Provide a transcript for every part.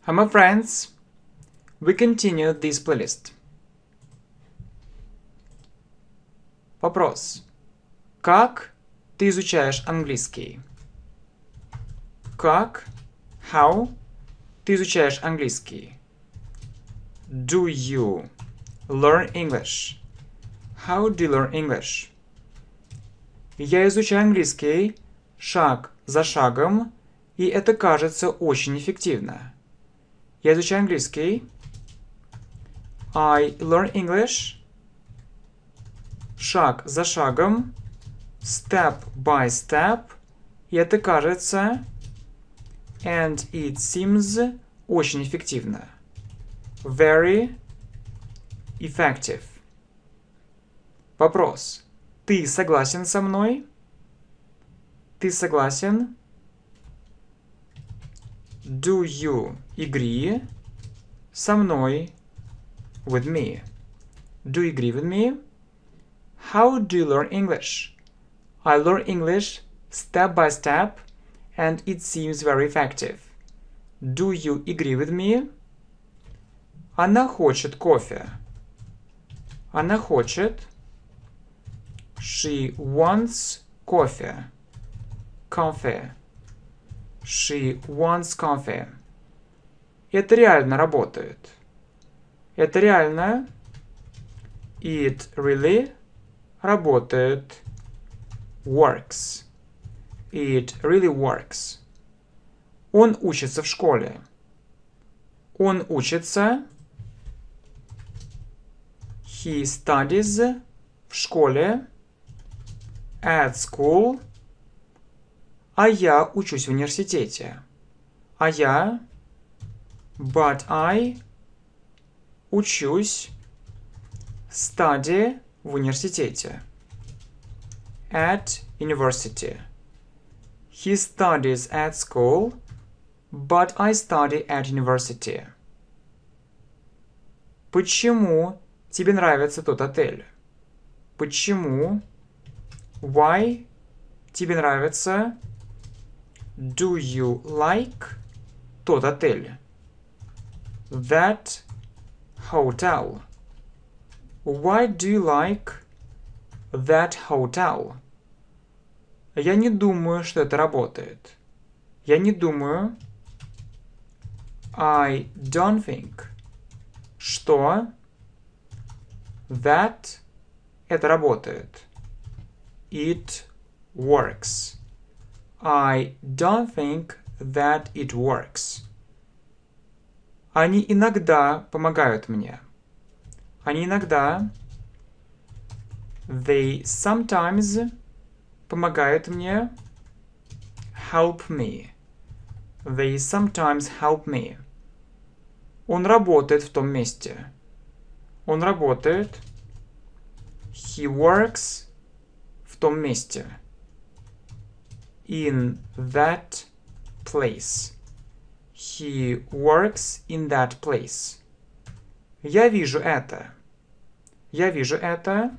Hi, my friends. We continue this playlist. Вопрос. Как ты изучаешь английский? Как, how, ты изучаешь английский? Do you learn English? How do you learn English? Я изучаю английский шаг за шагом, и это кажется очень эффективно. Я изучаю английский. I learn English. Шаг за шагом. Step by step. И это кажется. And it seems очень эффективно. Very effective. Вопрос. Ты согласен со мной? Ты согласен? Do you agree? Со мной. With me. Do you agree with me? How do you learn English? I learn English step by step, and it seems very effective. Do you agree with me? Она хочет кофе. Она хочет. She wants coffee. Coffee. She wants coffee. Это реально работает. Это реально. It really работает. Works. It really works. Он учится в школе. Он учится. He studies в школе. At school. А я учусь в университете. А я. But I. Учусь. Study в университете. At university. He studies at school, but I study at university. Почему тебе нравится тот отель? Почему? Why тебе нравится? Do you like тот отель? That hotel. Why do you like that hotel? Я не думаю, что это работает. Я не думаю. I don't think. Что? That это работает. It works. I don't think that it works. Они иногда помогают мне. Они иногда. They sometimes помогают мне. Help me. They sometimes help me. Он работает в том месте. Он работает. He works в том месте. In that place. He works in that place. Я вижу это. Я вижу это.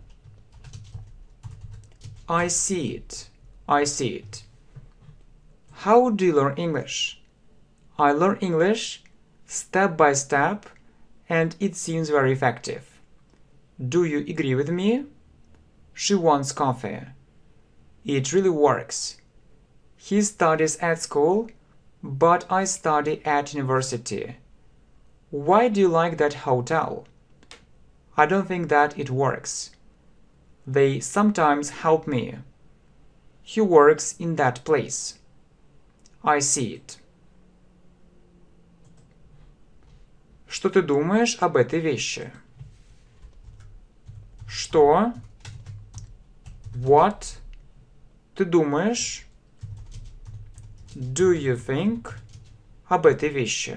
I see it. I see it. How do you learn English? I learn English step by step, and it seems very effective. Do you agree with me? She wants coffee. It really works. He studies at school, but I study at university. Why do you like that hotel? I don't think that it works. They sometimes help me. He works in that place. I see it. Что ты думаешь об этой вещи? Что? What? Ты думаешь? Do you think? Об этой вещи.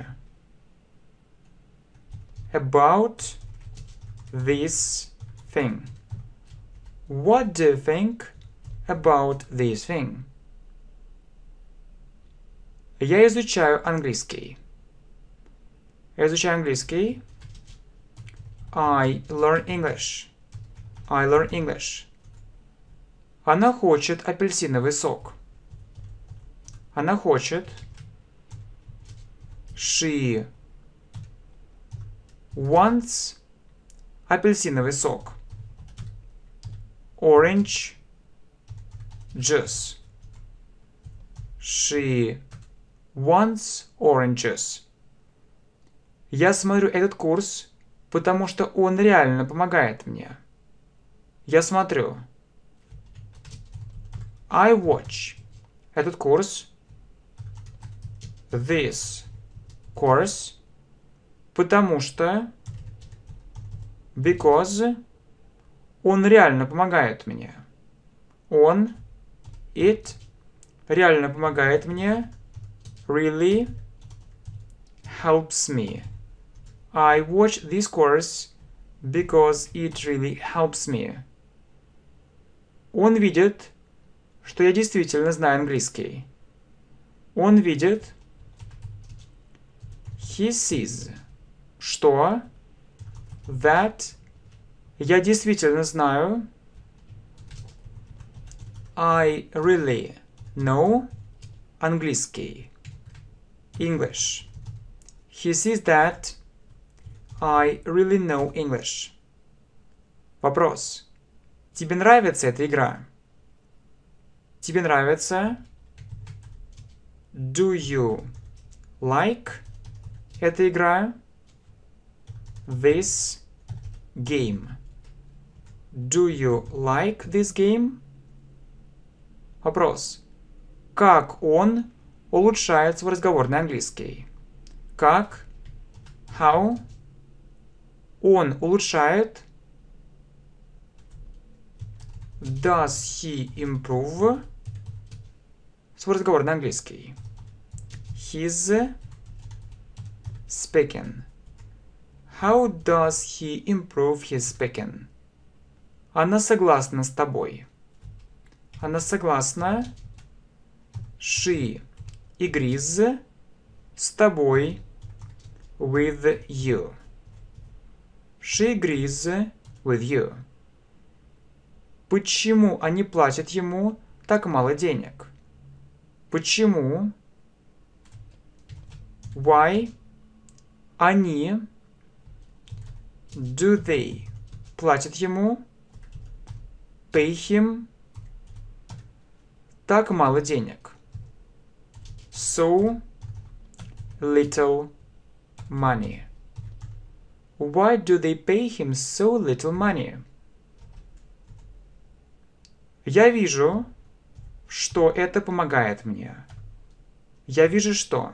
About this thing. What do you think about this thing? Я изучаю английский. Я изучаю английский. I learn English. I learn English. Она хочет апельсиновый сок. Она хочет. She wants апельсиновый сок. Orange juice. She wants oranges. Я смотрю этот курс, потому что он реально помогает мне. Я смотрю. I watch этот курс. This course. Потому что. Because. Он реально помогает мне. Он. It. Реально помогает мне. Really helps me. I watch this course because it really helps me. Он видит, что я действительно знаю английский. Он видит. He sees. Что? That. Я действительно знаю. I really know. Английский. English. He sees that I really know English. Вопрос. Тебе нравится эта игра? Тебе нравится? Do you like эта игра? This game. Do you like this game? Вопрос. Как он улучшает свой разговорный английский? Как? How? Он улучшает. Does he improve свой разговорный английский? His speaking. How does he improve his speaking? Она согласна с тобой. Она согласна. She agrees с тобой. With you. She agrees with you. Почему они платят ему так мало денег? Почему? Why? Они. Do they? Платят ему. Pay him. Так мало денег. So little money. Why do they pay him so little money? Я вижу, что это помогает мне. Я вижу, что.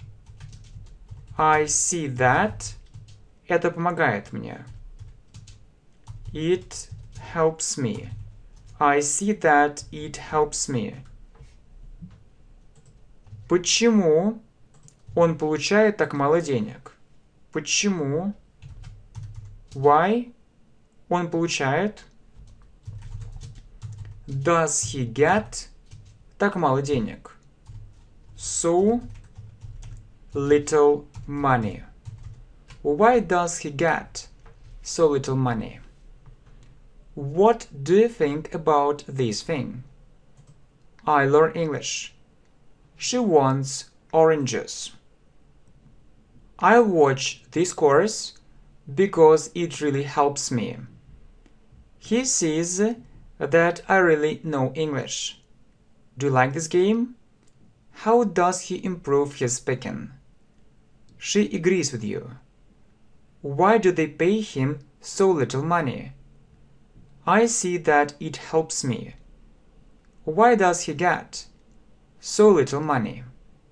I see that. Это помогает мне. It helps me. I see that it helps me. Почему он получает так мало денег? Почему? Why? Он получает. Does he get так мало денег? So little money. Why does he get so little money? What do you think about this thing? I learn English. She wants oranges. I watch this course because it really helps me. He sees that I really know English. Do you like this game? How does he improve his speaking? She agrees with you. Why do they pay him so little money? I see that it helps me. Why does he get so little money?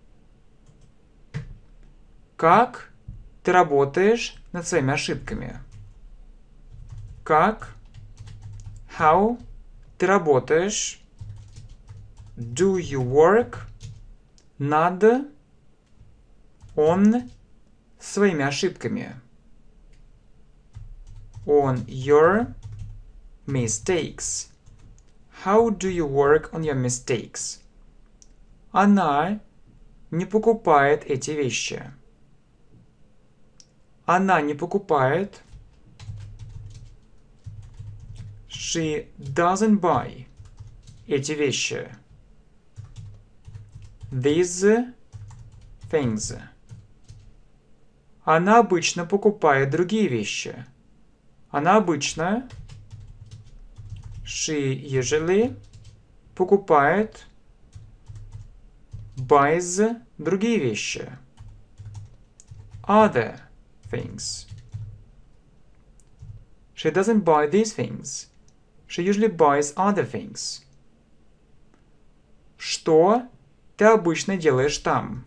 Как ты работаешь над своими ошибками? Как? How ты работаешь? Do you work над on своими ошибками? On your mistakes. How do you work on your mistakes? Она не покупает эти вещи. Она не покупает. She doesn't buy эти вещи. These things. Она обычно покупает другие вещи. Она обычно, she usually, покупает, buys, другие вещи. Other things. She doesn't buy these things. She usually buys other things. Что ты обычно делаешь там?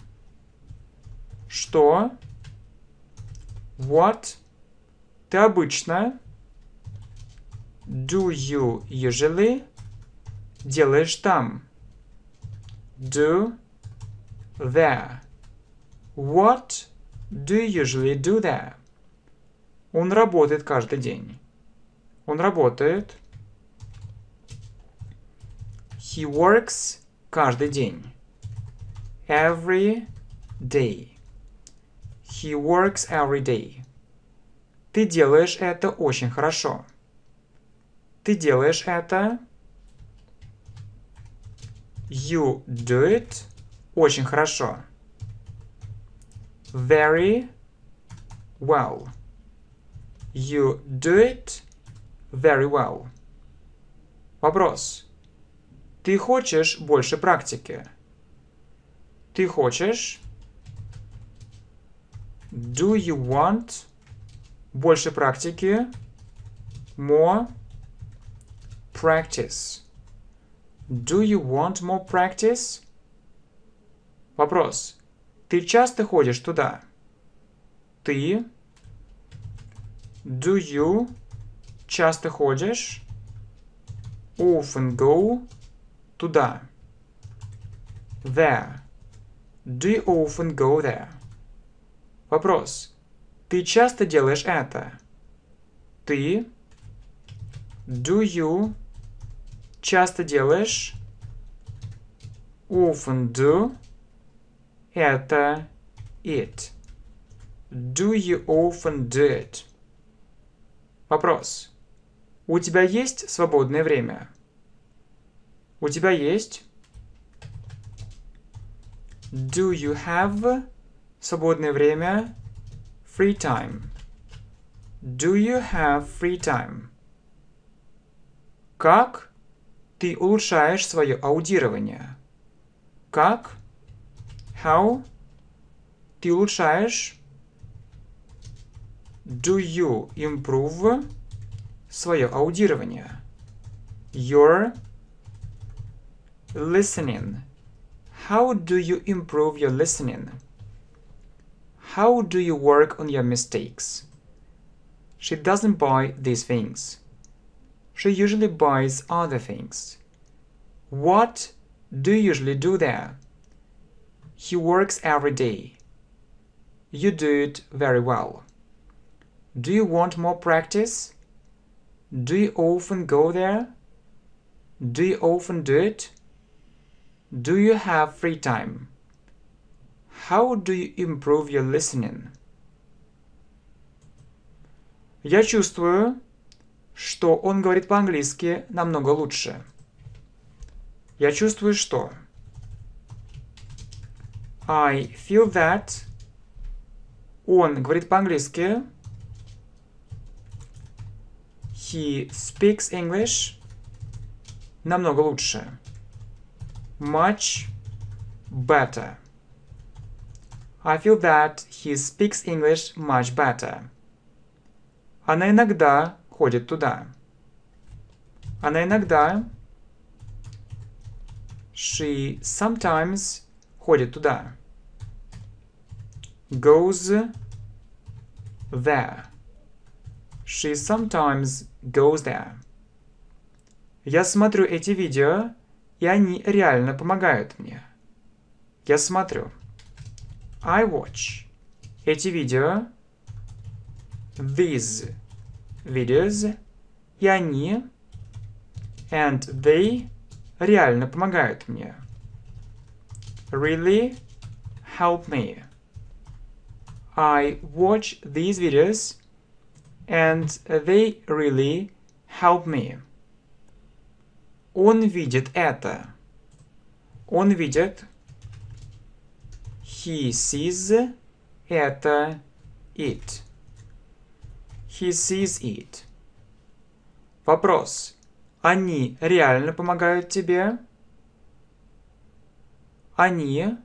Что? What? Ты обычно? Do you usually? Делаешь там? Do there. What do you usually do there? Он работает каждый день. Он работает. He works каждый день. Every day. He works every day. Ты делаешь это очень хорошо. Ты делаешь это. You do it очень хорошо. Very well. You do it very well. Вопрос. Ты хочешь больше практики? Ты хочешь? Do you want больше практики? More practice. Do you want more practice? Вопрос. Ты часто ходишь туда? Ты? Do you часто ходишь? Often go туда. There. Do you often go there? Вопрос. Ты часто делаешь это? Ты? Do you часто делаешь? Often do это it. Do you often do it? Вопрос. У тебя есть свободное время? У тебя есть? Do you have свободное время? Free time. Do you have free time? Как ты улучшаешь свое аудирование? Как? How? Ты улучшаешь? Do you improve свое аудирование? Your listening. How do you improve your listening? How do you work on your mistakes? She doesn't buy these things. She usually buys other things. What do you usually do there? He works every day. You do it very well. Do you want more practice? Do you often go there? Do you often do it? Do you have free time? How do you improve your listening? Я чувствую, что он говорит по-английски намного лучше. Я чувствую, что. I feel that. Он говорит по-английски. He speaks English намного лучше. Much better. I feel that he speaks English much better. Она иногда ходит туда. Она иногда. She sometimes ходит туда. Goes there. She sometimes goes there. Я смотрю эти видео, и они реально помогают мне. Я смотрю. I watch. Эти видео. These videos. И они. And they реально помогают мне. Really help me. I watch these videos and they really help me. Он видит это. Он видит. He sees это it. He sees it. Вопрос. Они реально помогают тебе? Они.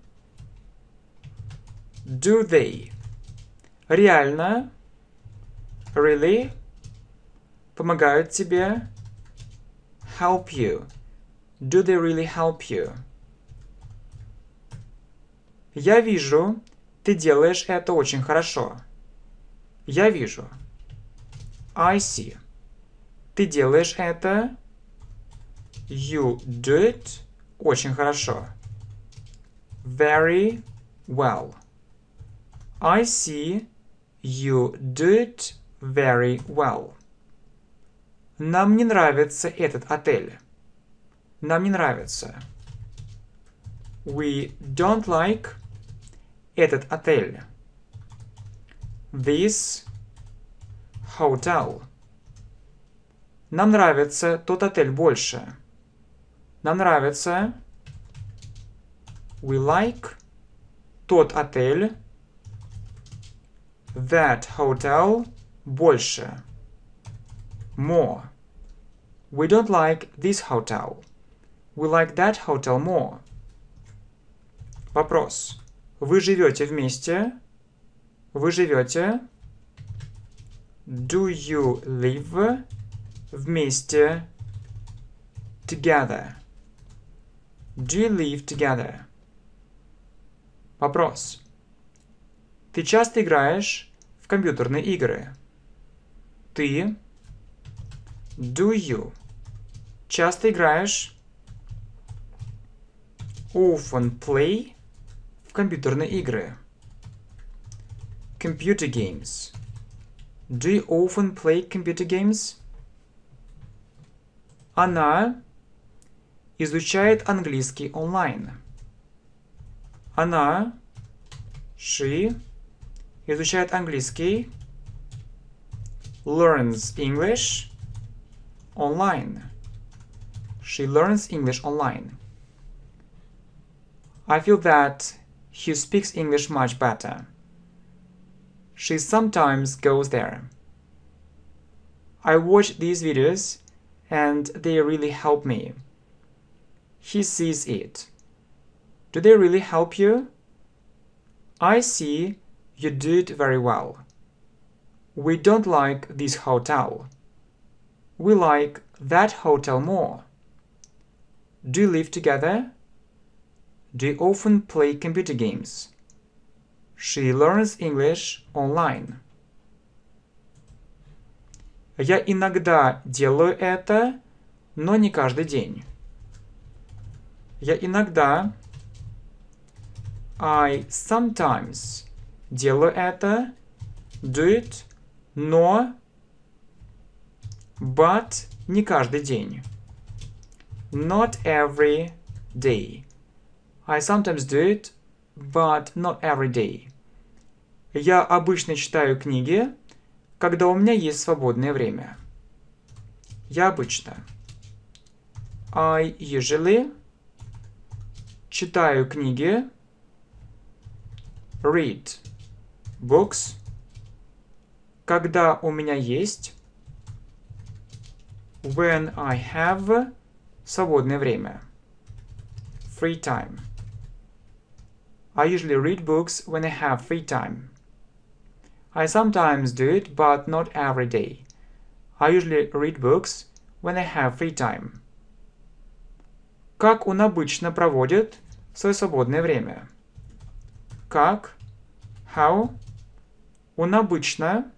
Do they? Реально? Really? Помогают тебе? Help you. Do they really help you? Я вижу, ты делаешь это очень хорошо. Я вижу. I see. Ты делаешь это. You do it. Очень хорошо. Very well. I see you do it very well. Нам не нравится этот отель. Нам не нравится. We don't like этот отель. This hotel. Нам нравится тот отель больше. Нам нравится. We like тот отель. That hotel больше. More. We don't like this hotel. We like that hotel more. Вопрос. Вы живете вместе? Вы живете? Do you live вместе? Together. Do you live together? Вопрос. Ты часто играешь в компьютерные игры? Ты. Do you. Часто играешь? Often play в компьютерные игры. Computer games. Do you often play computer games? Она изучает английский онлайн. Она, she, изучает английский, learns English online. She learns English online. I feel that he speaks English much better. She sometimes goes there. I watch these videos and they really help me. He sees it. Do they really help you? I see you do it very well. We don't like this hotel. We like that hotel more. Do you live together? Do you often play computer games? She learns English online. Я иногда делаю это, но не каждый день. Я иногда, I sometimes делаю это, do it, но, but не каждый день. Not every day. I sometimes do it, but not every day. Я обычно читаю книги, когда у меня есть свободное время. Я обычно. I usually читаю книги. Read books. Когда у меня есть. When I have свободное время. Free time. I usually read books when I have free time. I sometimes do it, but not every day. I usually read books when I have free time. Как он обычно проводит свое свободное время? Как? How? Он обычно.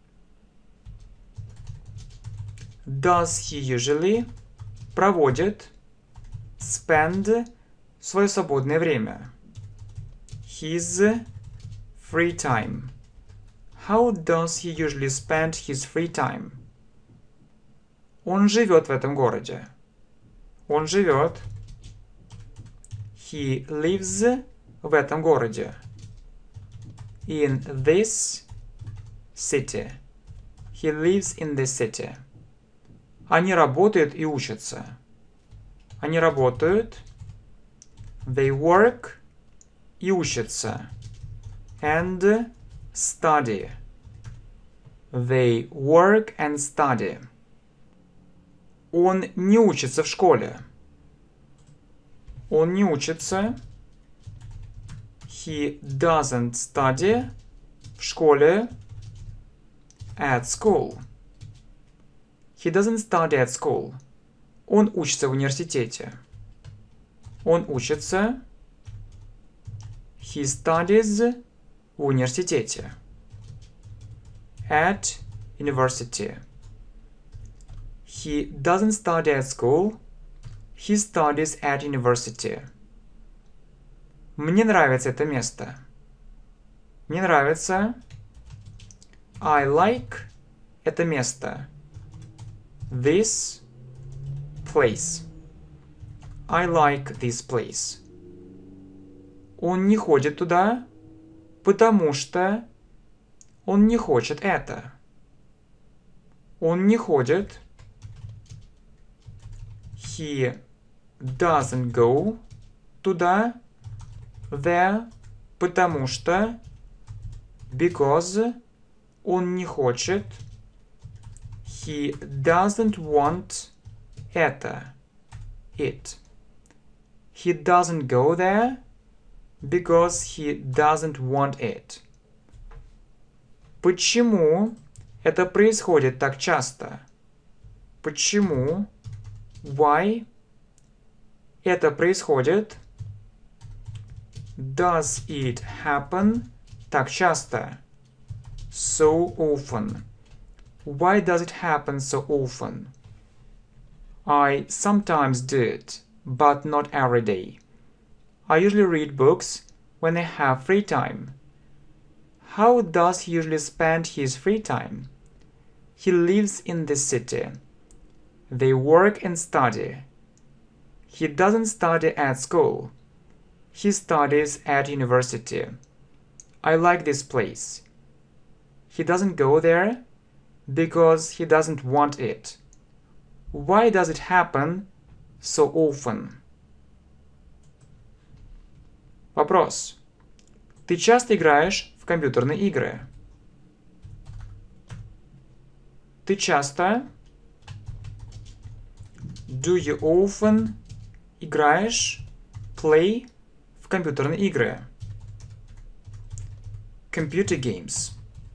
Does he usually проводит spend свое свободное время? His free time. How does he usually spend his free time? Он живет в этом городе. Он живет. He lives в этом городе. In this city. He lives in this city. Они работают и учатся. Они работают. They work и учатся. And study. They work and study. Он не учится в школе. Он не учится. He doesn't study в школе. At school. He doesn't study at school. Он учится в университете. Он учится. He studies в университете. At university. He doesn't study at school. He studies at university. Мне нравится это место. Мне нравится. I like это место. This place. I like this place. Он не ходит туда, потому что он не хочет это. Он не ходит. He doesn't go туда, there, потому что, because, он не хочет. He doesn't want это, it. He doesn't go there because he doesn't want it. Почему это происходит так часто? Почему? Why? Это происходит. Does it happen? Так часто. So often. Why does it happen so often? I sometimes do it, but not every day. I usually read books when I have free time. How does he usually spend his free time? He lives in the city. They work and study. He doesn't study at school. He studies at university. I like this place. He doesn't go there because he doesn't want it. Why does it happen so often? Вопрос. Ты часто играешь в компьютерные игры? Ты часто? Do you often играешь, play, в компьютерные игры? Computer games.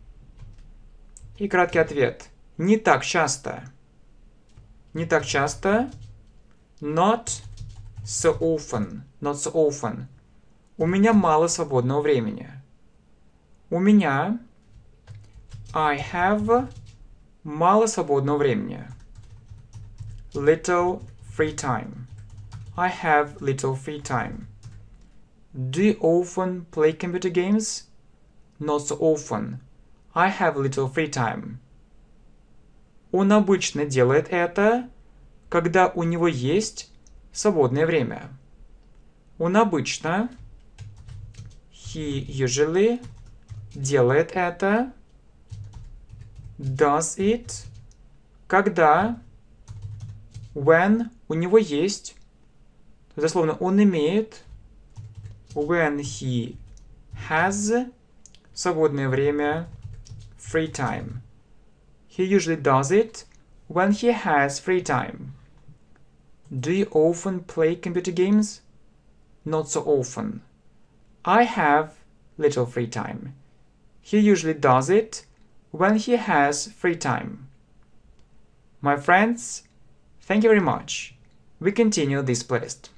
И краткий ответ. Не так часто. Не так часто. Not so often. Not so often. У меня мало свободного времени. У меня I have мало свободного времени. Little free time. I have little free time. Do you often play computer games? Not so often. I have little free time. Он обычно делает это, когда у него есть свободное время. Он обычно He usually делает это. Does it. Когда. When у него есть. Дословно, он имеет. When he has свободное время. Free time. He usually does it when he has free time. Do you often play computer games? Not so often. I have little free time. He usually does it when he has free time. My friends, thank you very much. We continue this playlist.